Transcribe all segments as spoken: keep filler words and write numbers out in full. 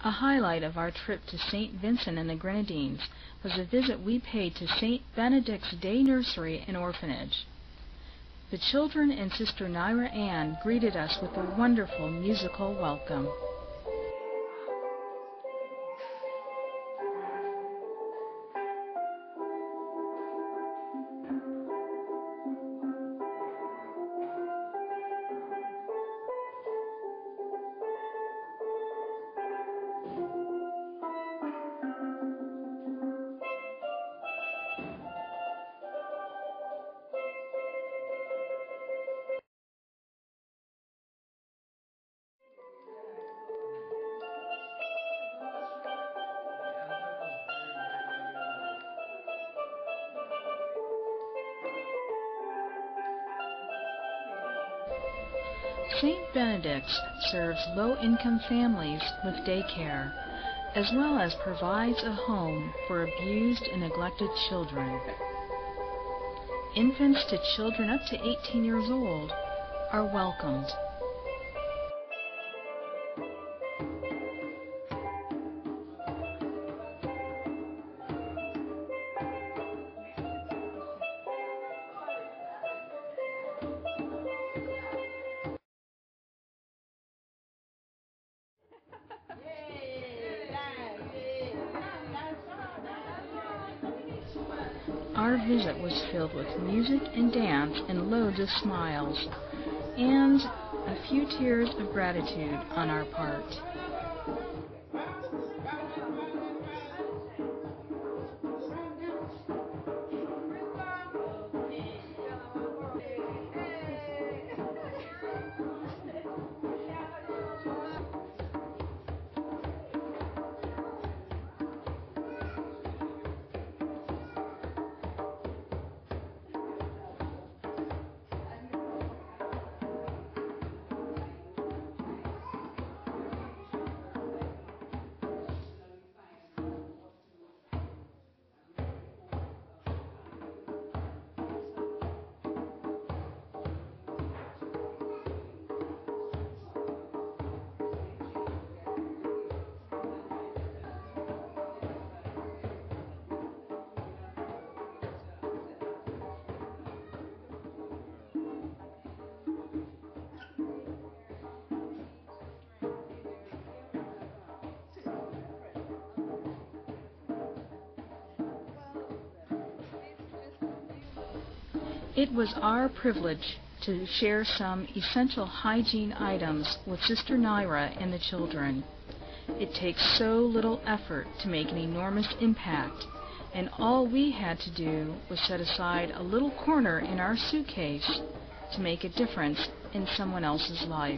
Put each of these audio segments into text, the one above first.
A highlight of our trip to Saint Vincent and the Grenadines was a visit we paid to Saint Benedict's Day Nursery and Orphanage. The children and Sister Naira Ann greeted us with a wonderful musical welcome. Saint Benedict's serves low-income families with daycare, as well as provides a home for abused and neglected children. Infants to children up to eighteen years old are welcomed. Our visit was filled with music and dance and loads of smiles, and a few tears of gratitude on our part. It was our privilege to share some essential hygiene items with Sister Naira and the children. It takes so little effort to make an enormous impact, and all we had to do was set aside a little corner in our suitcase to make a difference in someone else's life.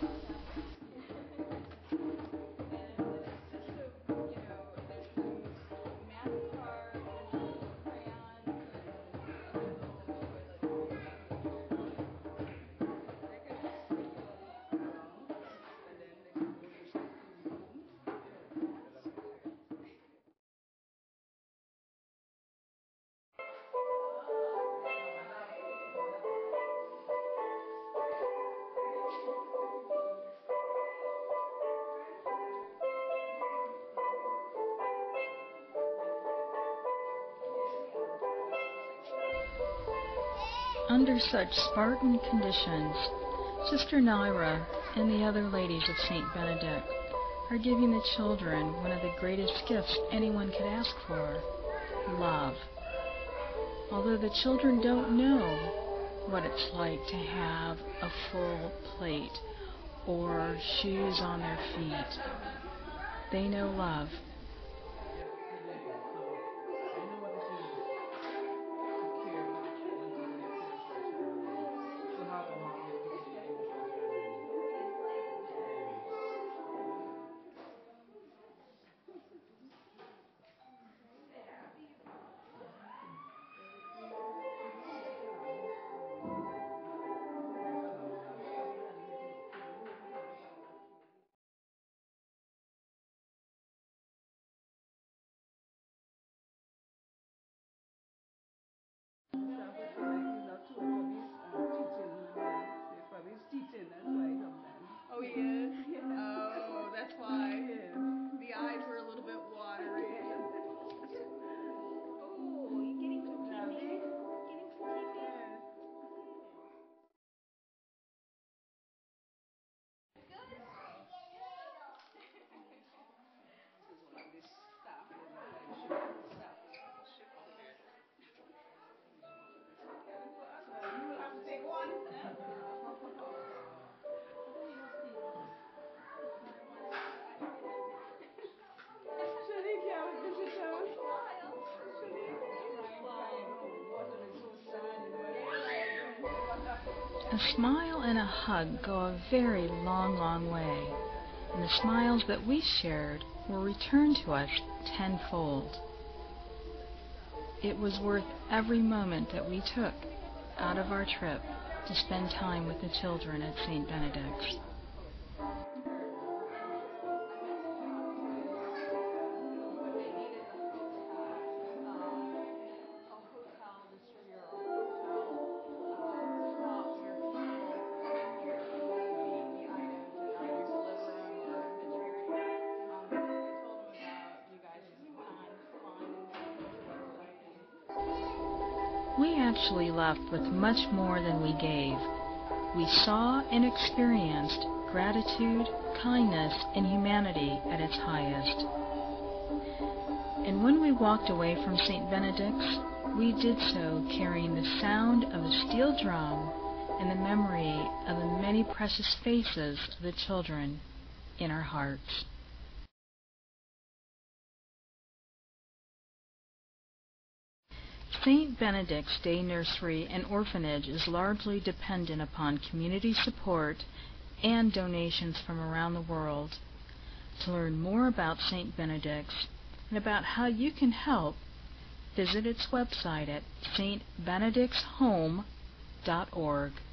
Under such Spartan conditions, Sister Naira and the other ladies of Saint Benedict are giving the children one of the greatest gifts anyone could ask for: love. Although the children don't know what it's like to have a full plate or shoes on their feet, they know love. Oh, he is? Oh, that's why. A smile and a hug go a very long, long way, and the smiles that we shared were returned to us tenfold. It was worth every moment that we took out of our trip to spend time with the children at Saint Benedict's. We actually left with much more than we gave. We saw and experienced gratitude, kindness, and humanity at its highest. And when we walked away from Saint Benedict's, we did so carrying the sound of the steel drum and the memory of the many precious faces of the children in our hearts. Saint Benedict's Day Nursery and Orphanage is largely dependent upon community support and donations from around the world. To learn more about Saint Benedict's and about how you can help, visit its website at s t benedicts home dot org.